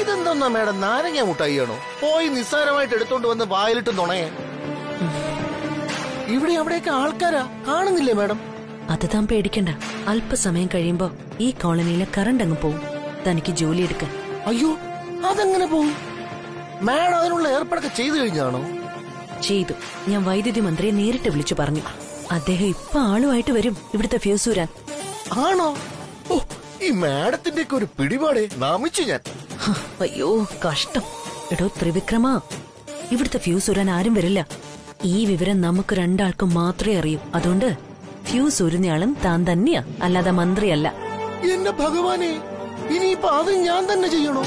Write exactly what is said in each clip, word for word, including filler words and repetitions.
ഇതെന്താ മേഡം, നാരങ്ങ മുട്ടായിയാണോ? പോയി നിസ്സാരമായിട്ട് എടുത്തോണ്ട് വന്ന് വായിലിട്ട് നുണയെ. ഇവിടെ അവിടെയൊക്കെ ആൾക്കാരാ, കാണുന്നില്ലേ മേഡം? അത് താൻ പേടിക്കണ്ട. അല്പസമയം കഴിയുമ്പോ ഈ കോളനിയിലെ കറണ്ട് അങ്ങ് പോവും. തനിക്ക് ജോലി എടുക്കാൻ. അയ്യോ, അതെങ്ങനെ പോവും? മേഡം അതിനുള്ള ഏർപ്പാടൊക്കെ ചെയ്തു കഴിഞ്ഞാണോ? ചെയ്തു. ഞാൻ വൈദ്യുതി മന്ത്രിയെ നേരിട്ട് വിളിച്ചു പറഞ്ഞു. അദ്ദേഹം ഇപ്പൊ ആളുമായിട്ട് വരും ഇവിടുത്തെ ഫ്യൂസ് ഊരാൻ. ആണോ? ഓ, ഈ മാഡത്തിന്റെ ഒക്കെ ഒരു പിടിപാടെ നാമിച്ചു ഞാൻ. അയ്യോ കഷ്ടം. എടോ ത്രിവിക്രമ, ഇവിടുത്തെ ഫ്യൂസ് ഊരാൻ ആരും വരില്ല. ഈ വിവരം നമുക്ക് രണ്ടാൾക്കും മാത്രമേ അറിയൂ. അതുകൊണ്ട് ഫ്യൂസ് ഊരുന്നയാളും താൻ തന്നെയാ, അല്ലാതെ മന്ത്രിയല്ല. എന്റെ ഭഗവാനെ, ഇനിയിപ്പോ അത് ഞാൻ തന്നെ ചെയ്യണോ?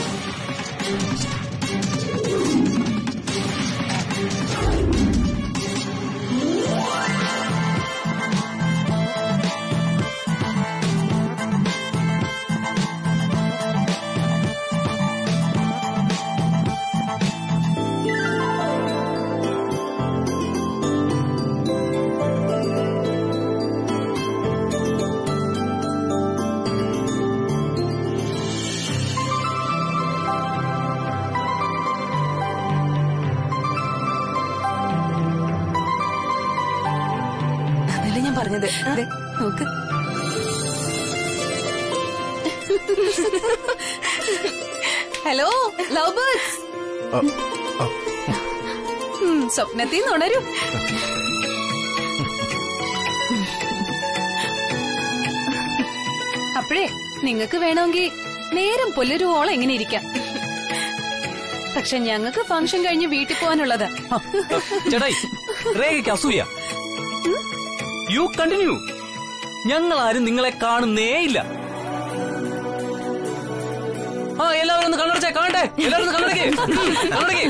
പറഞ്ഞത് നോക്ക്. ഹലോ ലവ് ബേർഡ്സ്, സ്വപ്നത്തിൽ നിന്ന് ഉണരൂ. അപ്പോഴേ നിങ്ങക്ക് വേണമെങ്കിൽ നേരം പുലരുവോളം എങ്ങനെ ഇരിക്കാം. പക്ഷെ ഞങ്ങൾക്ക് ഫംഗ്ഷൻ കഴിഞ്ഞ് വീട്ടിൽ പോകാനുള്ളതാ. You continue. ഞങ്ങൾ ആരും നിങ്ങളെ കാണുന്നേയില്ല. ആ എല്ലാവരും ഒന്ന് കണ്ണടച്ചേ, കാണട്ടെ. എല്ലാവരും ഒന്ന് കണ്ണടക്കേ, കണ്ണടക്കേ.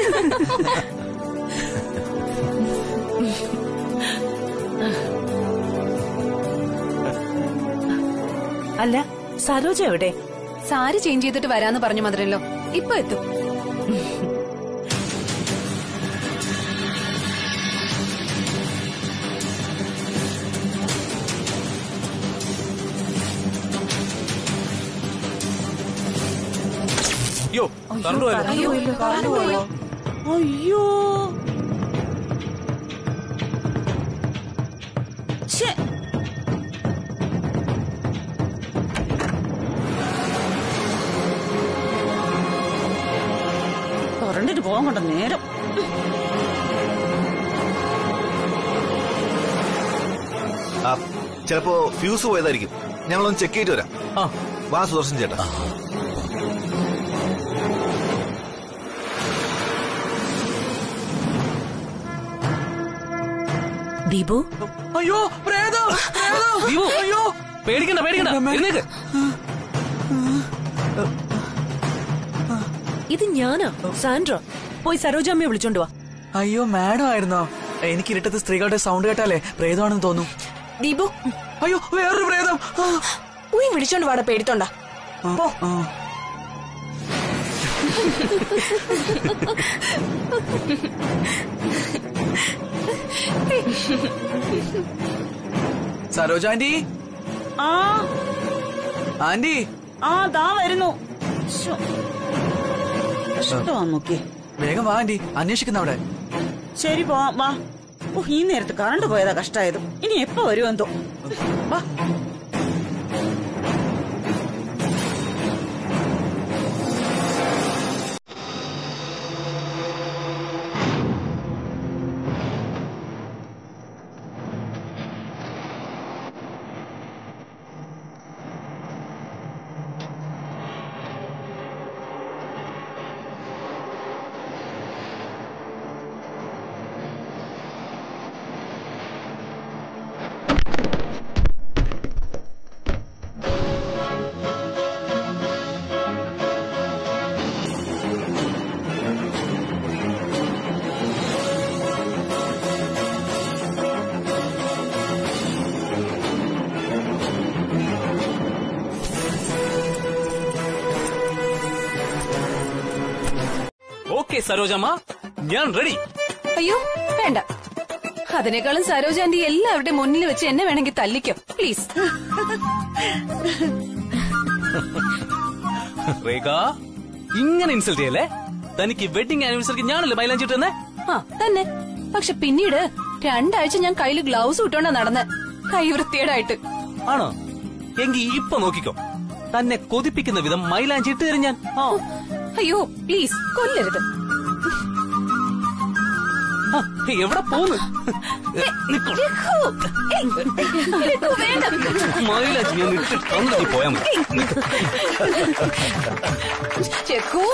അല്ല, സരോജ എവിടെ? സാരി ചേഞ്ച് ചെയ്തിട്ട് വരാന്ന് പറഞ്ഞു മദറല്ലോ. ഇപ്പൊ എത്തും. അയ്യോ കറണ്ട് പോയോ? അയ്യോ കറണ്ടിട്ട് പോകാൻ കൊണ്ട നേരം. ചിലപ്പോ ഫ്യൂസ് പോയതായിരിക്കും. ഞങ്ങളൊന്ന് ചെക്ക് ചെയ്തിട്ട് വരാം. ആ വാ സുദർശൻ ചേട്ടാ. ദീപു, അയ്യോ പ്രേതം, ദീപു അയ്യോ പേടിക്കണ്ട പേടിക്കണ്ട. ഇത് ഞാനാ സാൻഡ്ര. പോയി സരോജാമ്മയെ വിളിച്ചോണ്ട് വാ. അയ്യോ മാഡം ആയിരുന്നോ? എനിക്ക് ഇരുട്ടത്ത് സ്ത്രീകളുടെ സൗണ്ട് കേട്ടാലേ പ്രേതമാണെന്ന് തോന്നും. ദീപു, അയ്യോ വേറൊരു പ്രേതം. പോയി വിളിച്ചോണ്ട് വാടാ, പേടിത്തോണ്ട. സരോജ ആന്റി. ആ ആന്റി. ആ ദാ വരുന്നു. നോക്കി വേഗം വാ ആന്റി, അന്വേഷിക്കുന്ന അവിടെ. ശരി പോവാം, വാ. ഓ, ഈ നേരത്ത് കറണ്ട് പോയതാ കഷ്ടായത്. ഇനി എപ്പോ വരുമെന്തോ. വാ. ഓക്കെ സരോജമ്മ, ഞാൻ റെഡി. അയ്യോ വേണ്ട, അതിനേക്കാളും സരോജാന്റി എല്ലാവരുടെ മുന്നിൽ വെച്ച് എന്നെ വേണമെങ്കിൽ തല്ലിക്കോ പ്ലീസ്. രേഖ ഇങ്ങനെ ഇൻസൾട്ട് ചെയ്യല്ലേ? തനിക്ക് വെഡിങ് ആനിവേഴ്സറിക്ക് ഞാനല്ലേ മൈലാഞ്ചി ഇട്ടെന്നേ? ആ തന്നെ. പക്ഷെ പിന്നീട് രണ്ടാഴ്ച ഞാൻ കയ്യില് ഗ്ലൗസ് ഇട്ടോണ്ടാ നടന്ന്, കൈ വൃത്തിയേടായിട്ട്. ആണോ? എങ്കി ഇപ്പൊ നോക്കിക്കോ, തന്നെ കൊതിപ്പിക്കുന്ന വിധം മൈലാഞ്ചി ഇട്ട് തരും ഞാൻ. ആ അയ്യോ പ്ലീസ് കൊല്ലരുത്. എവിടെ പോന്ന്? മൈലാഞ്ചി ഞാൻ ഇട്ടിട്ട് തന്നിട്ട് പോയാ മതി. ചെക്കു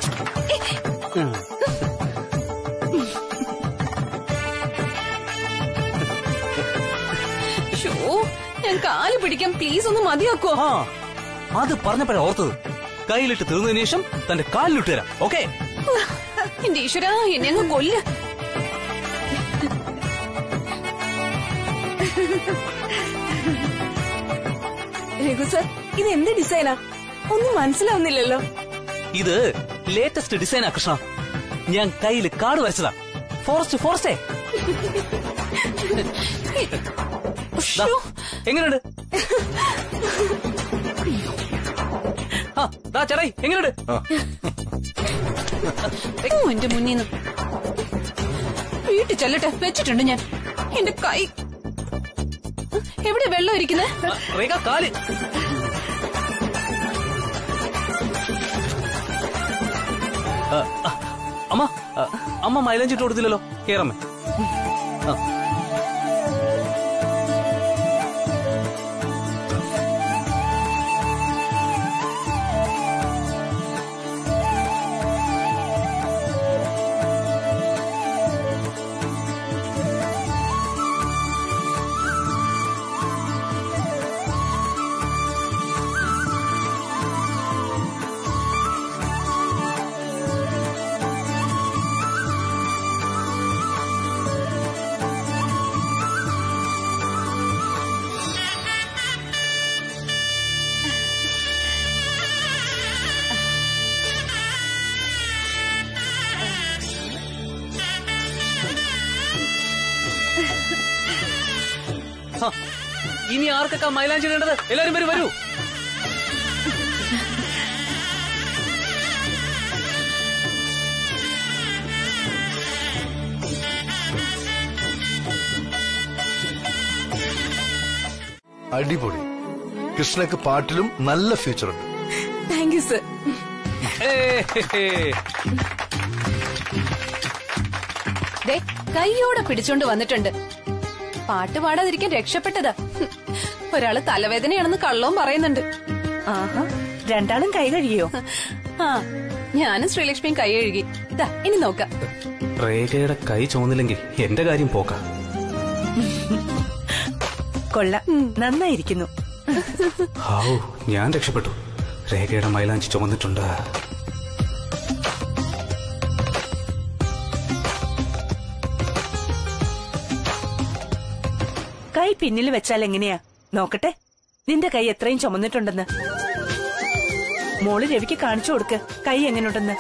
ഞാൻ കാല് പിടിക്കാൻ പ്ലീസ് ഒന്ന് മതിയാക്കോ? ആ അത് പറഞ്ഞപ്പോഴാ ഓർത്തത്. കയ്യിലിട്ട് തീർന്നതിന് ശേഷം തന്റെ കാലിലിട്ട് തരാം. ഓക്കെ? എന്റെ ഈശ്വരാ, എന്നെ അങ്ങ് കൊല്ല. രഘു സർ, ഇത് എന്ത് ഡിസൈനാ? ഒന്നും മനസ്സിലാവുന്നില്ലല്ലോ. ഇത് ലേറ്റസ്റ്റ് ഡിസൈനാ കൃഷ്ണ. ഞാൻ കയ്യിൽ കാട് വരച്ചതാ. ഫോറസ്റ്റ് ഫോറസ്റ്റേ. എങ്ങനെയുണ്ട്? ആ ചേട്ടായി എങ്ങനെയുണ്ട്? എന്റെ മുന്നിന്ന് വീട്ടിൽ ചെല്ലട്ടെ, വെച്ചിട്ടുണ്ട് ഞാൻ. എന്റെ കൈ എവിടെ വെള്ളം ഇരിക്കുന്നത്? കാല് അമ്മ അമ്മ മൈലാഞ്ചിട്ട് കൊടുത്തില്ലല്ലോ. കേറമ്മേ. ഇനി ആർക്കൊക്കെ മൈലാഞ്ചി ഇടേണ്ടത്? എല്ലാരും വരൂ വരൂ. അടിപൊളി. കൃഷ്ണക്ക് പാട്ടിലും നല്ല ഫ്യൂച്ചർ ഉണ്ട്. Thank you sir. കൈയോടെ പിടിച്ചോണ്ട് വന്നിട്ടുണ്ട്. പാട്ട് പാടാതിരിക്കാൻ രക്ഷപ്പെട്ടതാ. ഒരാള് തലവേദനയാണെന്ന് കള്ളവും പറയുന്നുണ്ട്. ആഹാ, രണ്ടാളും കൈ കഴുകിയോ? ആ ഞാനും ശ്രീലക്ഷ്മിയും കൈ കഴുകി. ഇതാ ഇനി നോക്കാം. രേഖയുടെ കൈ ചോന്നില്ലെങ്കിൽ എന്റെ കാര്യം പോക്കാം. കൊള്ള, നന്നായിരിക്കുന്നു. ഹാവൂ, ഞാൻ രക്ഷപ്പെട്ടു. രേഖയുടെ മൈലാഞ്ചി ചുമന്നിട്ടുണ്ട്. കൈ പിന്നിൽ വെച്ചാൽ എങ്ങനെയാ? നോക്കട്ടെ നിന്റെ കൈ എത്രയും ചുമന്നിട്ടുണ്ടെന്ന്. മോള് രവിക്ക് കാണിച്ചു കൊടുക്ക് കൈ എങ്ങനെയുണ്ടെന്ന്.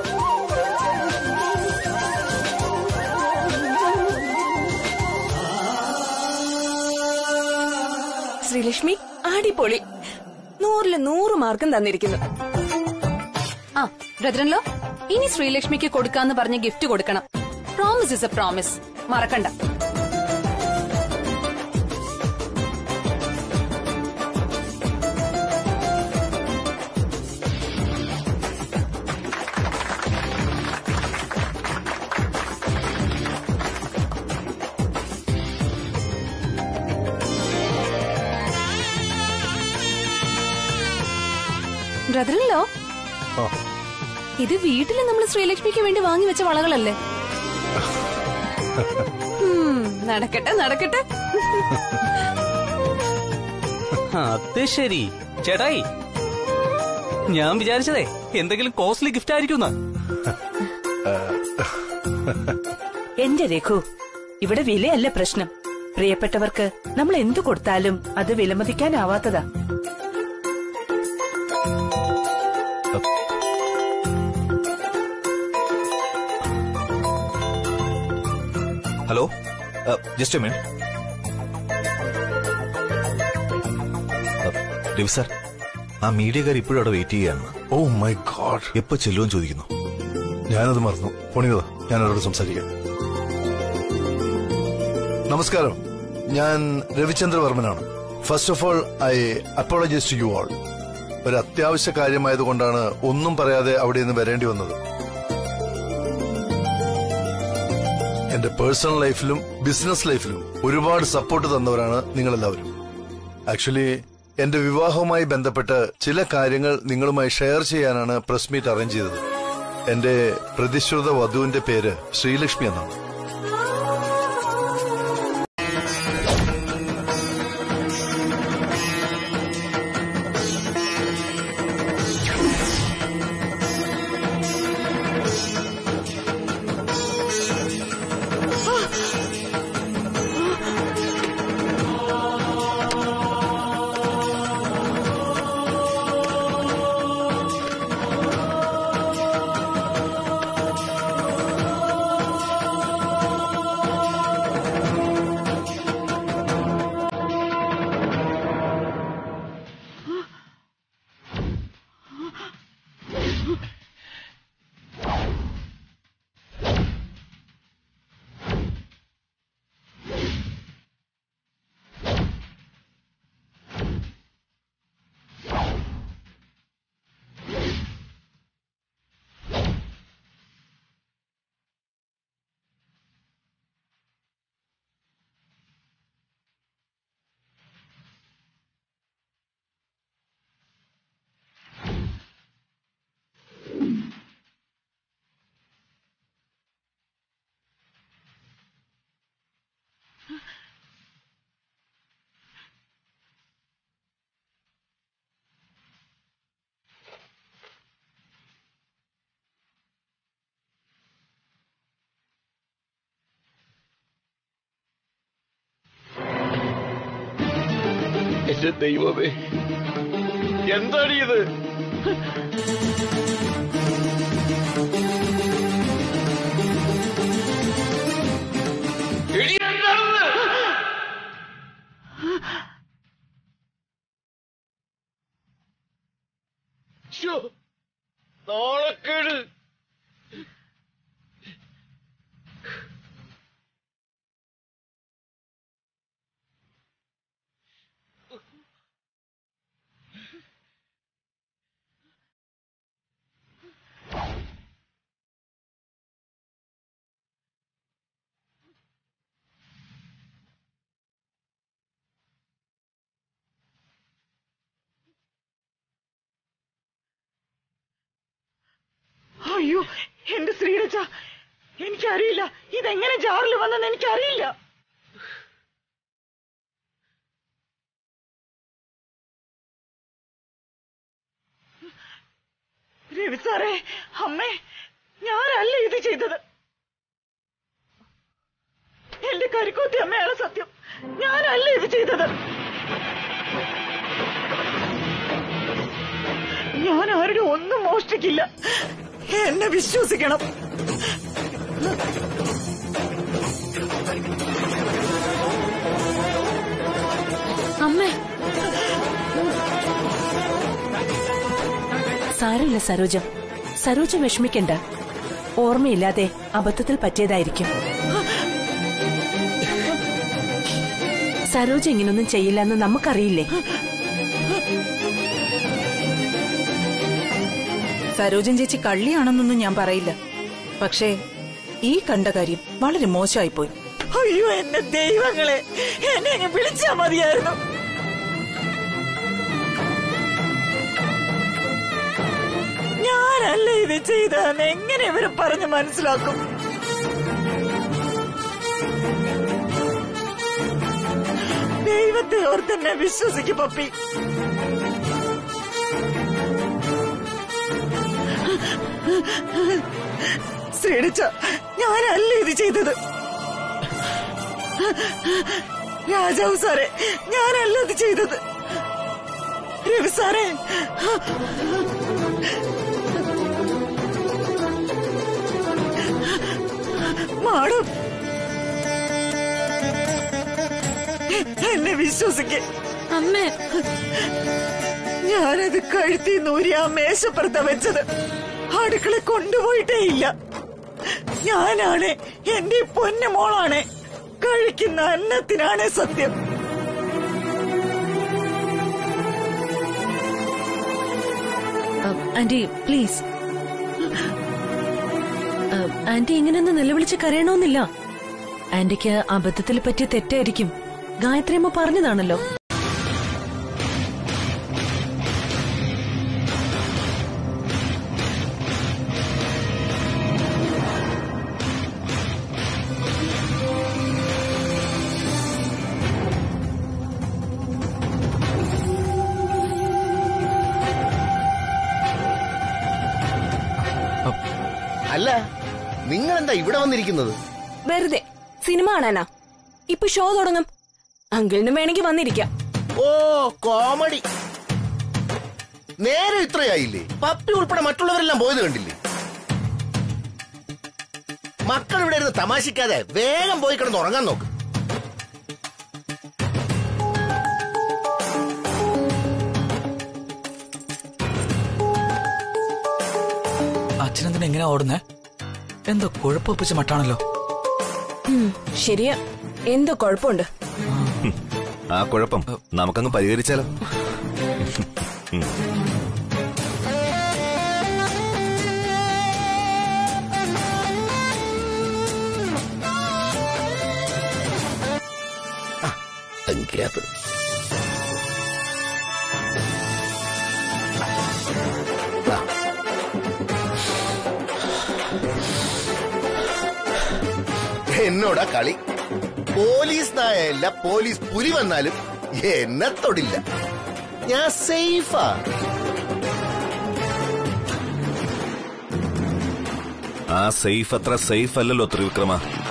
ശ്രീലക്ഷ്മി അടിപൊളി. നൂറില് നൂറ് മാർക്കും തന്നിരിക്കുന്നു. ആ ബ്രദറിൻലോ, ഇനി ശ്രീലക്ഷ്മിക്ക് കൊടുക്കാന്ന് പറഞ്ഞ് ഗിഫ്റ്റ് കൊടുക്കണം. പ്രോമിസ് ഇസ് എ പ്രോമിസ്, മറക്കണ്ട. ബ്രദറിൻലോ, ഇത് വീട്ടില് നമ്മൾ ശ്രീലക്ഷ്മിക്ക് വേണ്ടി വാങ്ങി വെച്ച വളകളല്ലേ? നടക്കട്ടെ നടക്കട്ടെ. അത് ശരി ചേട്ടായി, ഞാൻ വിചാരിച്ചതേ എന്തെങ്കിലും കോസ്റ്റ്ലി ഗിഫ്റ്റ് ആയിരിക്കും. എന്റെ രഘു, ഇവിടെ വിലയല്ല പ്രശ്നം. പ്രിയപ്പെട്ടവർക്ക് നമ്മൾ എന്തു കൊടുത്താലും അത് വിലമതിക്കാനാവാത്തതാ. Hello, just a minute. Ravi sir, ആ മീഡിയക്കാർ ഇപ്പോഴും അവിടെ വെയിറ്റ് ചെയ്യാണ്. ഓ മൈ ഗോഡ്, എപ്പോ ചെല്ലുമെന്ന് ചോദിക്കുന്നു. ഞാനത് മറന്നു. പോണിതാ, ഞാൻ അവരോട് സംസാരിക്കാം. നമസ്കാരം, ഞാൻ രവിചന്ദ്ര വർമ്മനാണ്. First of all I apologize to you all. ഒരു അത്യാവശ്യ കാര്യമായതുകൊണ്ടാണ് ഒന്നും പറയാതെ അവിടെ നിന്ന് വരേണ്ടി വന്നത്. എന്റെ പേഴ്സണൽ ലൈഫിലും ബിസിനസ് ലൈഫിലും ഒരുപാട് സപ്പോർട്ട് തന്നവരാണ് നിങ്ങളെല്ലാവരും. ആക്ച്വലി എന്റെ വിവാഹവുമായി ബന്ധപ്പെട്ട് ചില കാര്യങ്ങൾ നിങ്ങളുമായി ഷെയർ ചെയ്യാനാണ് പ്രസ് മീറ്റ് അറേഞ്ച് ചെയ്തത്. എന്റെ പ്രതിശ്രുത വധുവിന്റെ പേര് ശ്രീലക്ഷ്മി എന്നാണ്. എന്റെ ദൈവമേ, എന്താണ് ഇത്? നാളക്കേട്. അയ്യോ, എന്റെ ശ്രീരജ, എനിക്കറിയില്ല ഇതെങ്ങനെ ജാറിൽ വന്നെന്ന് എനിക്കറിയില്ല. രവി സാറേ, അമ്മേ, ഞാനല്ല ഇത് ചെയ്തത്. എന്റെ കരിക്കോത്തി അമ്മയാണ് സത്യം. ഞാനല്ല ഇത് ചെയ്തത്. ഞാൻ ആരുടെ ഒന്നും മോഷ്ടിക്കില്ല. എന്നെ വിശ്വസിക്കണം. അമ്മേ, സാരമില്ല സരോജ. സരോജ വിഷമിക്കണ്ട. ഓർമ്മയില്ലാതെ അബദ്ധത്തിൽ പറ്റിയതായിരിക്കും. സരോജ ഇങ്ങനൊന്നും ചെയ്യില്ലെന്ന് നമുക്കറിയില്ലേ? സരോജൻ ചേച്ചി കള്ളിയാണെന്നൊന്നും ഞാൻ പറയില്ല. പക്ഷേ ഈ കണ്ട കാര്യം വളരെ മോശമായിപ്പോയി. അയ്യോ എന്റെ ദൈവങ്ങളെ, എന്നെ അങ്ങ് വിളിച്ചാ മതിയായിരുന്നു. ഞാനല്ല ഇത് ചെയ്തതെന്ന് എങ്ങനെ ഇവര് പറഞ്ഞ് മനസ്സിലാക്കും? ദൈവത്തെ ഓർത്തെന്നെ വിശ്വസിക്കും പപ്പി. ശ്രീടിച്ച, ഞാനല്ല ഇത് ചെയ്തത്. രാജാവ് സാറേ, ഞാനല്ല ഇത് ചെയ്തത്. രവി സാറേ, മാഡം, എന്നെ വിശ്വസിക്കേ. അമ്മേ, ഞാനത് കഴുത്തി നൂരി ആ മേശപ്പുറത്ത വെച്ചത്. അടുക്കള കൊണ്ടുപോയിട്ടേ ഇല്ല. ഞാനാണ് എന്റെ പൊന്നു മോളാണ്. കഴിക്കുന്ന അന്നത്തിനാണ് സത്യം. Aunty please. ആന്റി ഇങ്ങനെയൊന്ന് നിലവിളിച്ച് കരയണമെന്നില്ല. ആന്റിക്ക് അബദ്ധത്തിൽ പറ്റിയ തെറ്റായിരിക്കും. ഗായത്രിയമ്മ പറഞ്ഞതാണല്ലോ. അല്ല, നിങ്ങളെന്താ ഇവിടെ വന്നിരിക്കുന്നത്? വെറുതെ സിനിമ കാണാനാ. ഇപ്പൊ ഷോ തുടങ്ങും. അങ്കിളിനും വേണമെങ്കിൽ വന്നിരിക്കാം. ഓ കോമഡി. നേരെ ഇത്രയായില്ലേ? പപ്പി ഉൾപ്പെടെ മറ്റുള്ളവരെല്ലാം പോയത് കണ്ടില്ലേ? മക്കൾ ഇവിടെ ഇരുന്ന് തമാശിക്കാതെ വേഗം പോയി കിടന്ന് ഉറങ്ങാൻ നോക്ക്. അച്ഛനെന്തിനാ എങ്ങനെ ഓടുന്നേ? എന്തോ കുഴപ്പപ്പിച്ച മട്ടാണല്ലോ. ശരിയാ, എന്തോ കുഴപ്പമുണ്ട്. ആ കുഴപ്പം നമുക്കങ്ങ് പരിഹരിച്ചാലോ? എന്നോടാ കളി. പോലീസ് നായല്ല, പോലീസ് പുലി വന്നാലും എന്നെ തൊടില്ല. ഞാൻ സേഫാ. ആ സേഫ് അത്ര സേഫ് അല്ലല്ലോ ത്രിവിക്രമ.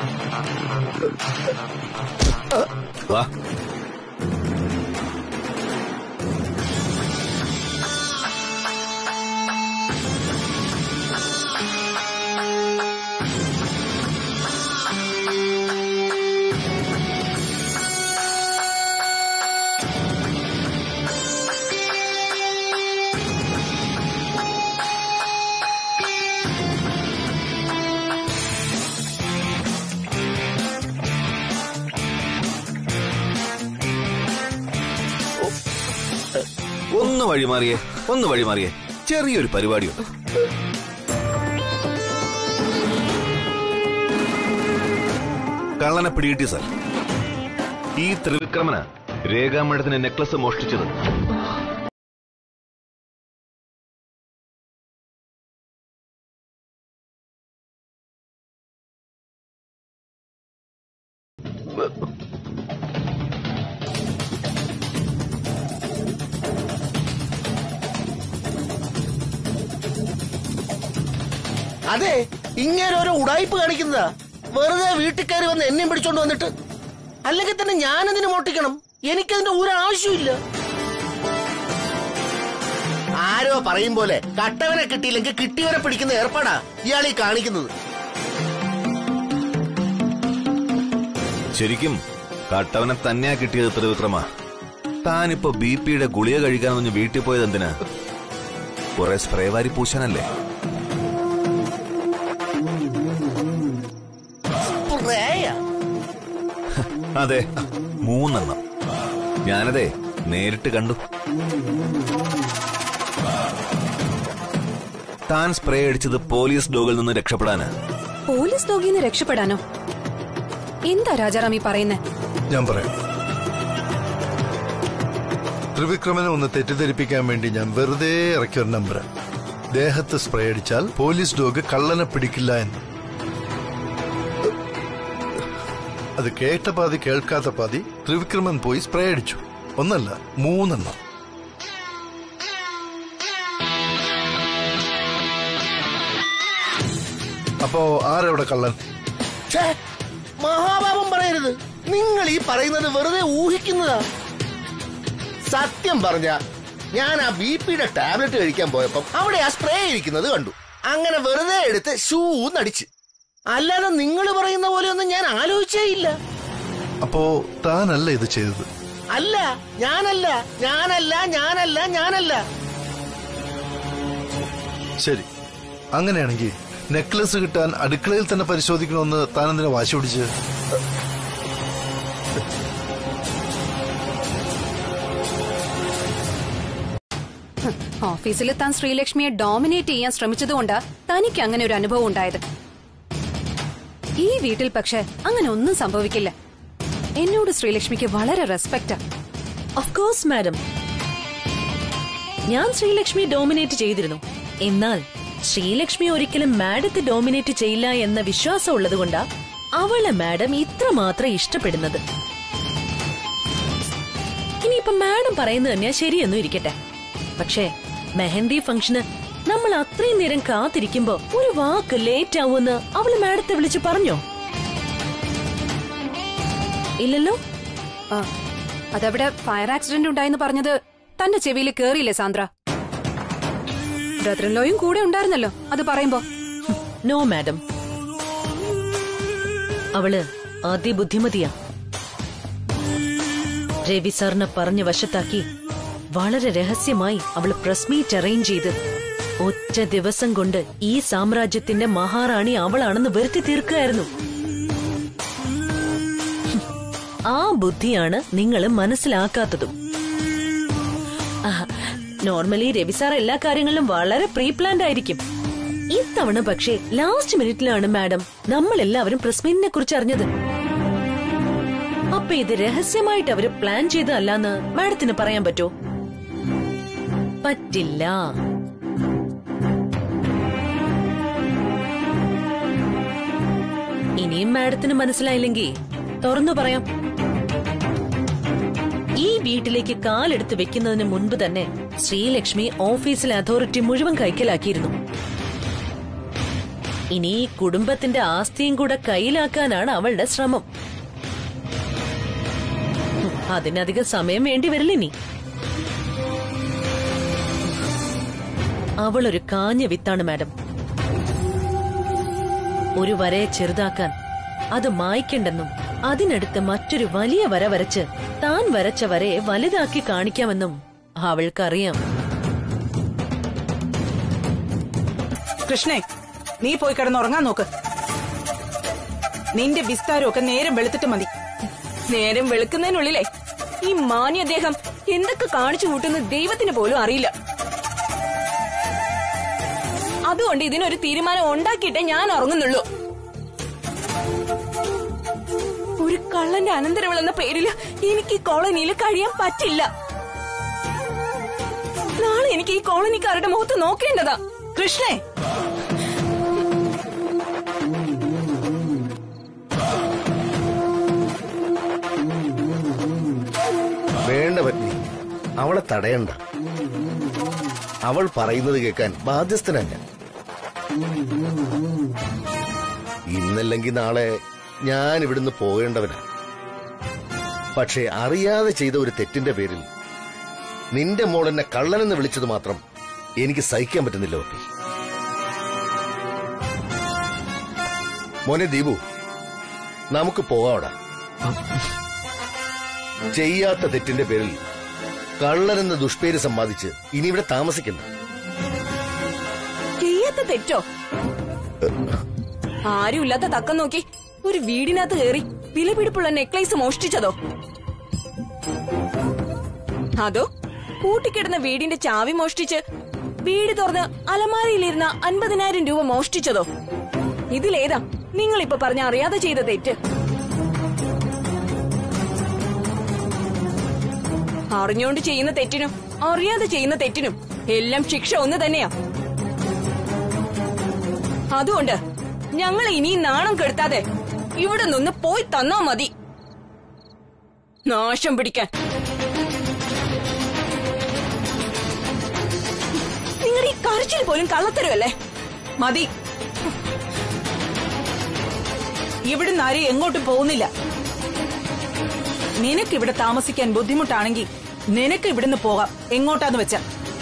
വാ. ഒന്ന് വഴിമാറിയേ, ഒന്ന് വഴിമാറിയേ. ചെറിയൊരു പരിപാടിയുണ്ട്. കള്ളനെ പിടികിട്ടി സാർ. ഈ ത്രിവിക്രമന രേഖാമഠത്തിന്റെ നെക്ലസ് മോഷ്ടിച്ചത്. അതെ, ഇങ്ങനെ ഓരോ ഉടായ്പ് കാണിക്കുന്നതാ. വെറുതെ വീട്ടിൽ കയറി വന്ന് എന്നെയും പിടിച്ചോണ്ട് വന്നിട്ട്. അല്ലെങ്കിൽ തന്നെ ഞാനതിന് മോട്ടിക്കണം. എനിക്കതിന്റെ ഒരു ആവശ്യമില്ല. ആരോ പറയും പോലെ കട്ടവനെ കിട്ടിയില്ലെങ്കിൽ കിട്ടിയവനെ പിടിക്കുന്ന ഏർപ്പാടാ ഇയാളീ കാണിക്കുന്നത്. ശരിക്കും കട്ടവനെ തന്നെയാ കിട്ടിയത് ത്രിവിക്രമ. താനിപ്പോ ബി പിയുടെ ഗുളിക കഴിക്കാൻ പറഞ്ഞ് വീട്ടിൽ പോയത് എന്തിനാ? കുറെ സ്പ്രേ വാരി പൂശാനല്ലേ? അതെ, മൂന്നെണ്ണം. ഞാനതേ നേരിട്ട് കണ്ടു. താൻ സ്പ്രേ അടിച്ചത് പോലീസ് ഡോഗിൽ നിന്ന് രക്ഷപ്പെടാനാ. പോലീസ് ഡോഗിൽ നിന്ന് രക്ഷപ്പെടാനോ? എന്താ രാജാറാം ഈ പറയുന്നേ? ഞാൻ പറയാം. ത്രിവിക്രമനെ ഒന്ന് തെറ്റിദ്ധരിപ്പിക്കാൻ വേണ്ടി ഞാൻ വെറുതെ ഇറക്കിയ ഒരു നമ്പർ. ദേഹത്ത് സ്പ്രേ അടിച്ചാൽ പോലീസ് ഡോഗ് കള്ളനെ പിടിക്കില്ല എന്ന്. അത് കേട്ട പാതി കേൾക്കാത്ത പാതി ത്രിവിക്രമൻ പോയി സ്പ്രേ അടിച്ചു. ഒന്നല്ല, മൂന്നെണ്ണം. അപ്പോ ആരവിടെ കള്ളൻ? മഹാപാപം പറയരുത്. നിങ്ങൾ ഈ പറയുന്നത് വെറുതെ ഊഹിക്കുന്നതാ. സത്യം പറഞ്ഞ ഞാൻ ആ ബി പിയുടെ ടാബ്ലറ്റ് കഴിക്കാൻ പോയപ്പം അവിടെ ആ സ്പ്രേ ഇരിക്കുന്നത് കണ്ടു. അങ്ങനെ വെറുതെ എടുത്ത് ഷൂ നടിച്ച്. അല്ലാതെ നിങ്ങൾ പറയുന്ന പോലെ ഒന്നും ഞാൻ ആലോചിച്ചേ ഇല്ല. അപ്പോ താനല്ല ഇത് ചെയ്തത്? അല്ല ഞാനല്ല ഞാനല്ല ഞാനല്ല ഞാനല്ല. ശരി, അങ്ങനെയാണെങ്കിൽ നെക്ലസ് കിട്ടാൻ അടുക്കളയിൽ തന്നെ പരിശോധിക്കണമെന്ന് താനെന്തിനാ വാശി പിടിച്ച്? ഓഫീസിൽ താൻ ശ്രീലക്ഷ്മിയെ ഡോമിനേറ്റ് ചെയ്യാൻ ശ്രമിച്ചതുകൊണ്ടാ തനിക്ക് അങ്ങനെ ഒരു അനുഭവം ഉണ്ടായത്. ഈ വീട്ടിൽ പക്ഷെ അങ്ങനെ ഒന്നും സംഭവിക്കില്ല. എന്നോട് ശ്രീലക്ഷ്മിക്ക് വളരെ റെസ്പെക്റ്റാ. ഓഫ് കോഴ്സ് മാഡം, ഞാൻ ശ്രീലക്ഷ്മി ഡോമിനേറ്റ് ചെയ്തിരുന്നു. എന്നാൽ ശ്രീലക്ഷ്മി ഒരിക്കലും മാഡത്തെ ഡോമിനേറ്റ് ചെയ്യില്ല എന്ന വിശ്വാസം ഉള്ളതുകൊണ്ടാ അവളെ മാഡം ഇത്രമാത്രം ഇഷ്ടപ്പെടുന്നത്. ഇനിയിപ്പൊ മാഡം പറയുന്നത് തന്നെയാ ശരിയെന്നും ഇരിക്കട്ടെ. പക്ഷേ മെഹന്തി ഫംഗ്ഷന് നമ്മൾ അത്രയും നേരം കാത്തിരിക്കുമ്പോ ഒരു വാക്ക് ലേറ്റ് ആവുമെന്ന് അവള് മാഡത്തെ വിളിച്ച് പറഞ്ഞോ? ഇല്ലല്ലോ. അതവിടെ ഫയർ ആക്സിഡന്റ് ഉണ്ടായെന്ന് പറഞ്ഞത് തന്റെ ചെവിയിൽ കേറിയില്ലേ സാന്ദ്ര? ബ്രദർ ഇൻ ലോയും കൂടെ ഉണ്ടായിരുന്നല്ലോ അത് പറയുമ്പോ. നോ മാഡം, അവള് അതിബുദ്ധിമതിയാ. രവി സാറിനെ പറഞ്ഞ് വശത്താക്കി വളരെ രഹസ്യമായി അവള് പ്രസ് മീറ്റ് അറേഞ്ച് ചെയ്ത് ഒറ്റ ദിവസം കൊണ്ട് ഈ സാമ്രാജ്യത്തിന്റെ മഹാറാണി അവളാണെന്ന് വരുത്തി തീർക്കുകയായിരുന്നു. ആ ബുദ്ധിയാണ് നിങ്ങൾ മനസ്സിലാക്കാത്തതും. നോർമലി രവി സാർ എല്ലാ കാര്യങ്ങളിലും വളരെ പ്രീ പ്ലാൻഡ് ആയിരിക്കും. ഇത്തവണ പക്ഷേ ലാസ്റ്റ് മിനിറ്റിലാണ് മാഡം നമ്മൾ എല്ലാവരും പ്രസ് മീറ്റിനെ കുറിച്ച് അറിഞ്ഞത്. അപ്പൊ ഇത് രഹസ്യമായിട്ട് അവര് പ്ലാൻ ചെയ്തതല്ലാന്ന് മാഡത്തിന് പറയാൻ പറ്റോ? പറ്റില്ല. ഇനിയും മാഡത്തിന് മനസ്സിലായില്ലെങ്കിൽ തുറന്നു പറയാം. ഈ വീട്ടിലേക്ക് കാലെടുത്ത് വെക്കുന്നതിന് മുൻപ് തന്നെ ശ്രീലക്ഷ്മി ഓഫീസിലെ അതോറിറ്റി മുഴുവൻ കൈക്കലാക്കിയിരുന്നു. ഇനി ഈ കുടുംബത്തിന്റെ ആസ്തിയും കൂടെ കയ്യിലാക്കാനാണ് അവളുടെ ശ്രമം. അതിനധികം സമയം വേണ്ടി വരില്ല. ഇനി അവളൊരു കാഞ്ഞ വിത്താണ് മാഡം. ഒരു വരയെ ചെറുതാക്കാൻ അത് മായ്ക്കണ്ടെന്നും അതിനടുത്ത് മറ്റൊരു വലിയ വര വരച്ച് താൻ വരച്ച വരയെ വലുതാക്കി കാണിക്കാമെന്നും അവൾക്കറിയാം. കൃഷ്ണേ, നീ പോയി കിടന്നുറങ്ങാൻ നോക്ക്. നിന്റെ വിസ്താരമൊക്കെ നേരം വെളുത്തിട്ട് മതി. നേരം വെളുക്കുന്നതിനുള്ളിലേ ഈ മാന്യ അദ്ദേഹം എന്തൊക്കെ കാണിച്ചു കൂട്ടുന്ന ദൈവത്തിന് പോലും അറിയില്ല. അതുകൊണ്ട് ഇതിനൊരു തീരുമാനം ഉണ്ടാക്കിയിട്ടേ ഞാൻ ഉറങ്ങുന്നുള്ളൂ. ഒരു കള്ളന്റെ അനന്തരവൾ എന്ന പേരില് എനിക്ക് ഈ കോളനിയിൽ കഴിയാൻ പറ്റില്ല. നാളെ എനിക്ക് ഈ കോളനിക്കാരുടെ മുഖത്ത് നോക്കേണ്ടതാ. കൃഷ്ണേ, വേണ്ട പത്നി, അവളെ തടയണ്ട. അവൾ പറയുന്നത് കേൾക്കാൻ ബാധ്യസ്ഥനല്ല. ഇന്നല്ലെങ്കിൽ നാളെ ഞാൻ ഇവിടുന്ന് പോകേണ്ടവനാ. പക്ഷേ അറിയാതെ ചെയ്ത ഒരു തെറ്റിന്റെ പേരിൽ നിന്റെ മോൾ എന്നെ കള്ളനെന്ന് വിളിച്ചത് മാത്രം എനിക്ക് സഹിക്കാൻ പറ്റുന്നില്ല പപ്പി. മോനെ ദീപു, നമുക്ക് പോവാടാ. ചെയ്യാത്ത തെറ്റിന്റെ പേരിൽ കള്ളനെന്ന ദുഷ്പേര് സമ്പാദിച്ച് ഇനി ഇവിടെ താമസിക്കുന്നു. ചെയ്യാത്ത തെറ്റോ? ആരുമില്ലാത്ത തക്കം നോക്കി ഒരു വീടിനകത്ത് കയറി വിലപിടിപ്പുള്ള നെക്ലേസ് മോഷ്ടിച്ചതോ? അതോ പൂട്ടിക്കിടന്ന വീടിന്റെ ചാവി മോഷ്ടിച്ച് വീട് തുറന്ന് അലമാരയിലിരുന്ന അൻപതിനായിരം രൂപ മോഷ്ടിച്ചതോ? ഇതിലേതാ നിങ്ങളിപ്പോ പറഞ്ഞ അറിയാതെ ചെയ്ത തെറ്റ്? അറിഞ്ഞുകൊണ്ട് ചെയ്യുന്ന തെറ്റിനും അറിയാതെ ചെയ്യുന്ന തെറ്റിനും എല്ലാം ശിക്ഷ ഒന്ന് തന്നെയാ. അതുകൊണ്ട് ഞങ്ങൾ ഇനിയും നാണം കെടുത്താതെ ഇവിടെ നിന്ന് പോയി തന്നാ മതി. നാശം പിടിക്കാൻ നിങ്ങളുടെ ഈ കരച്ചിൽ പോലും കള്ളത്തരമല്ലേ? മതി. ഇവിടുന്ന് ആരും എങ്ങോട്ടും പോകുന്നില്ല. നിനക്ക് ഇവിടെ താമസിക്കാൻ ബുദ്ധിമുട്ടാണെങ്കിൽ നിനക്ക് ഇവിടുന്ന് പോകാം, എങ്ങോട്ടാന്ന് വെച്ച.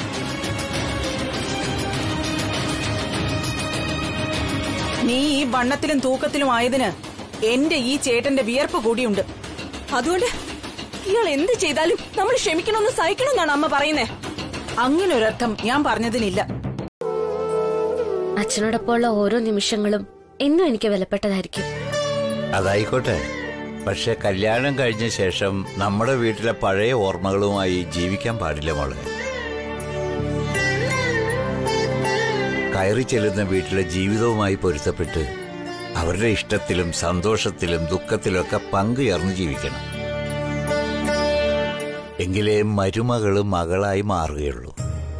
നീ ഈ വണ്ണത്തിലും തൂക്കത്തിലും ആയതിന് എന്റെ ഈ ചേട്ടന്റെ വിയർപ്പ് കൂടിയുണ്ട്. അതുകൊണ്ട് ഇയാൾ എന്ത് ചെയ്താലും നമ്മൾ ക്ഷമിക്കണമെന്ന് സഹിക്കണമെന്നാണ് അമ്മ പറയുന്നേ. അങ്ങനെ ഒരർത്ഥം ഞാൻ പറഞ്ഞതിനില്ല. അച്ഛനോടൊപ്പമുള്ള ഓരോ നിമിഷങ്ങളും എന്നും എനിക്ക് വിലപ്പെട്ടതായിരിക്കും. അതായിക്കോട്ടെ, പക്ഷെ കല്യാണം കഴിഞ്ഞ ശേഷം നമ്മുടെ വീട്ടിലെ പഴയ ഓർമ്മകളുമായി ജീവിക്കാൻ പാടില്ല മോളെ. കയറി ചെല്ലുന്ന വീട്ടിലെ ജീവിതവുമായി പൊരുത്തപ്പെട്ട് അവരുടെ ഇഷ്ടത്തിലും സന്തോഷത്തിലും ദുഃഖത്തിലൊക്കെ പങ്കുചേർന്ന് ജീവിക്കണം. എങ്കിലേ മരുമകള് മകളായി മാറുകയുള്ളൂ.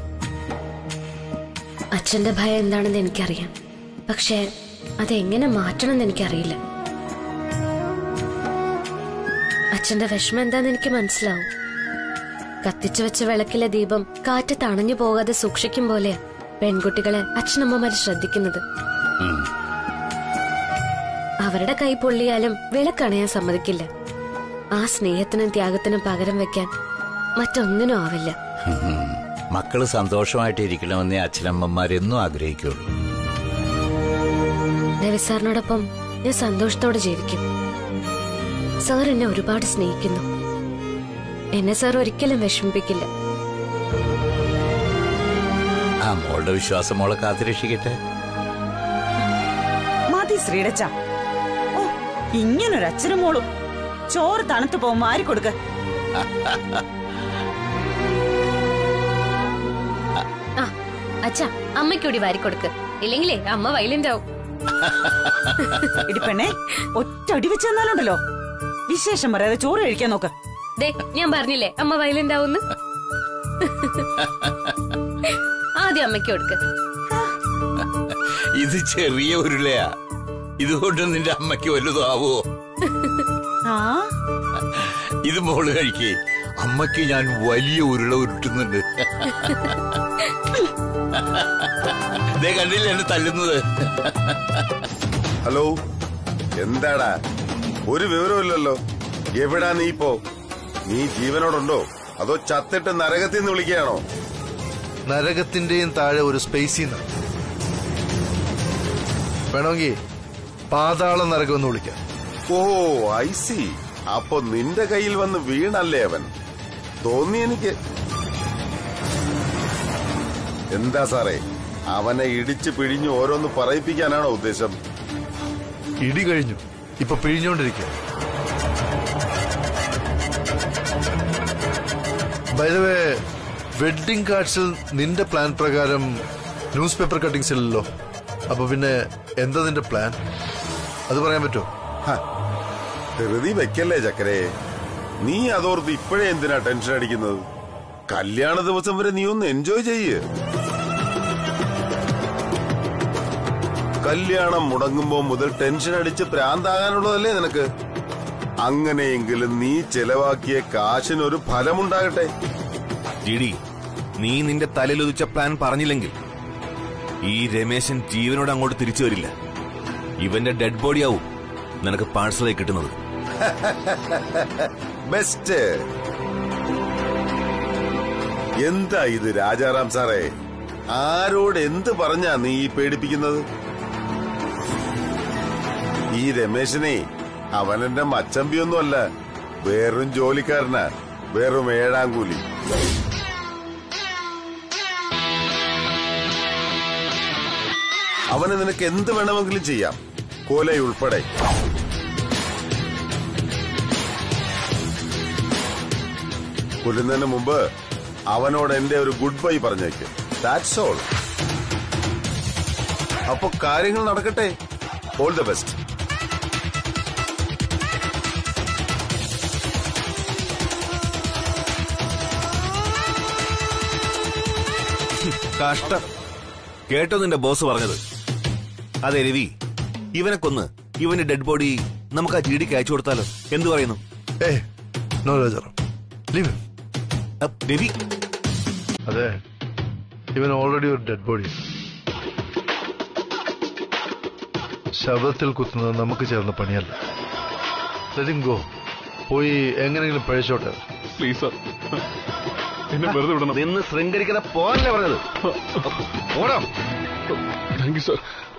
അച്ഛന്റെ ഭയം എന്താണെന്ന് എനിക്കറിയാം, പക്ഷെ അതെങ്ങനെ മാറ്റണമെന്ന് എനിക്കറിയില്ല. അച്ഛന്റെ വിഷമം എന്താന്ന് എനിക്ക് മനസ്സിലാവും. കത്തിച്ചു വെച്ച വിളക്കിലെ ദീപം കാറ്റ് തണഞ്ഞു പോകാതെ സൂക്ഷിക്കും പോലെ പെൺകുട്ടികളെ അച്ഛനമ്മമാര് ശ്രദ്ധിക്കുന്നത്. അവരുടെ കൈ പൊള്ളിയാലും വിളക്കണയാൻ സമ്മതിക്കില്ല. ആ സ്നേഹത്തിനും ത്യാഗത്തിനും പകരം വെക്കാൻ മറ്റൊന്നിനും ആവില്ല. മക്കള് സന്തോഷമായിട്ടിരിക്കണമെന്നേ അച്ഛനമ്മമാരെന്നും ആഗ്രഹിക്കുള്ളൂ. രവി സാറിനോടൊപ്പം ഞാൻ സന്തോഷത്തോടെ ജീവിക്കും. സാർ എന്നെ ഒരുപാട് സ്നേഹിക്കുന്നു. എന്നെ സാർ ഒരിക്കലും വിഷമിപ്പിക്കില്ല. ആ മോളുടെ വിശ്വാസം മോളെ കാത്തുരക്ഷിക്കട്ടെ. മതി ശ്രീടച്ച. ഓ, ഇങ്ങനൊരു അച്ഛനും മോളും. ചോറ് തണുത്തു പോകും, മാറി കൊടുക്ക. അച്ഛാ, അമ്മയ്ക്കൂടി വാരിക്കൊടുക്ക്, ഇല്ലെങ്കിലേ അമ്മ വയലന്റ് ആവും. ഇടിപ്പെണ്ണേ, ഒറ്റ അടി വെച്ച് തന്നാലുണ്ടല്ലോ വിശേഷം പറയാതെ ചോറ് കഴിക്കാൻ നോക്ക. ദേ, ഞാൻ പറഞ്ഞില്ലേ അമ്മ വയലന്റ് ആവുന്ന്. ആദ്യം അമ്മയ്ക്ക് കൊടുക്ക. ഇത് ചെറിയ ഉരുളയാ, ഇതുകൊണ്ട് നിന്റെ അമ്മയ്ക്ക് വലുതും ആവോ? ഇത് മോള് കഴിക്കേ, അമ്മയ്ക്ക് ഞാൻ വലിയ ഉരുള ഉരുട്ടുന്നുണ്ട്. കണ്ടില്ല എന്നെ തല്ലുന്നത്. ഹലോ, എന്താടാ ഒരു വിവരമില്ലല്ലോ? എവിടാ നീ ഇപ്പോ? നീ ജീവനോടുണ്ടോ അതോ ചത്തിട്ട് നരകത്തിൽ നിന്ന് വിളിക്കുകയാണോ? നരകത്തിന്റെയും താഴെ ഒരു സ്പേസിൽ നിന്ന് വേണമെങ്കിൽ പാതാള നരകം എന്ന് വിളിക്കാം. Oh, I see. അപ്പൊ നിന്റെ കയ്യിൽ വന്ന് വീണല്ലേ അവൻ? തോന്നി എനിക്ക്. എന്താ സാറേ, അവനെ ഇടിച്ചു പിഴിഞ്ഞു ഓരോന്ന് പറയിപ്പിക്കാനാണോ ഉദ്ദേശം? ഇടി കഴിഞ്ഞു, ഇപ്പൊ പിഴിഞ്ഞോണ്ടിരിക്കുക. ബൈ ദ വേ, വെഡിങ് കാർഡ്സിൽ നിന്റെ പ്ലാൻ പ്രകാരം ന്യൂസ് പേപ്പർ കട്ടിങ്സ് ഇല്ലല്ലോ. അപ്പൊ പിന്നെ എന്താ നിന്റെ പ്ലാൻ? അത് പറയാൻ പറ്റുമോ? ധൃതി വെക്കല്ലേ ചക്കരെ. നീ അതോർത്ത് ഇപ്പോഴേ എന്തിനാ ടെൻഷൻ അടിക്കുന്നത്? കല്യാണ ദിവസം വരെ നീ ഒന്ന് എൻജോയ് ചെയ്യ്. കല്യാണം മുടങ്ങുമ്പോ മുതൽ ടെൻഷൻ അടിച്ച് പ്രാന്താകാനുള്ളതല്ലേ നിനക്ക്? അങ്ങനെയെങ്കിലും നീ ചെലവാക്കിയ കാശിനൊരു ഫലമുണ്ടാകട്ടെ. ജിഡി, നീ നിന്റെ തലയിലൊതിച്ച പ്ലാൻ പറഞ്ഞില്ലെങ്കിൽ ഈ രമേശൻ ജീവനോട് അങ്ങോട്ട് തിരിച്ചു വരില്ല. ഇവന്റെ ഡെഡ് ബോഡി ആവും നിനക്ക് പാഴ്സലായി കിട്ടുന്നത്. ബെസ്റ്റ്. എന്താ ഇത് രാജാറാം സാറേ? ആരോട് എന്ത് പറഞ്ഞാ നീ ഈ പേടിപ്പിക്കുന്നത്? ഈ രമേശനെ അവനെന്റെ മച്ചമ്പിയൊന്നുമല്ല, വേറും ജോലിക്കാരനാ, വെറും ഏഴാം കൂലി. അവന് നിനക്ക് എന്ത് വേണമെങ്കിലും ചെയ്യാം, കൊലയുൾപ്പെടെ. കൊല്ലുന്നതിന് മുമ്പ് അവനോട് എന്റെ ഒരു ഗുഡ് ബൈ പറഞ്ഞേക്ക്. That's all. അപ്പൊ കാര്യങ്ങൾ നടക്കട്ടെ. All the best. കഷ്ടം. കേട്ടോ നിന്റെ ബോസ് പറഞ്ഞത്? അതെ രവി, ഇവനെ കൊന്ന് ഇവന്റെ ഡെഡ് ബോഡി നമുക്ക് ആ ജിഡിക്ക് അയച്ചു കൊടുത്താലോ? എന്തു പറയുന്നു? രവി, അതെ, ഇവൻ ഓൾറെഡി ഒരു ഡെഡ് ബോഡി. ശബ്ദത്തിൽ കുത്തുന്നത് നമുക്ക് ചേർന്ന പണിയല്ല. Let him go. പോയി എങ്ങനെയെങ്കിലും പഴിച്ചോട്ടെ. പ്ലീസ് സർ, എന്നെ വെറുതെ വിടണം. നിന്ന് ശൃംഗരിക്കുന്ന പോലല്ലേ പറഞ്ഞത്? ഓടാം. Thank you sir.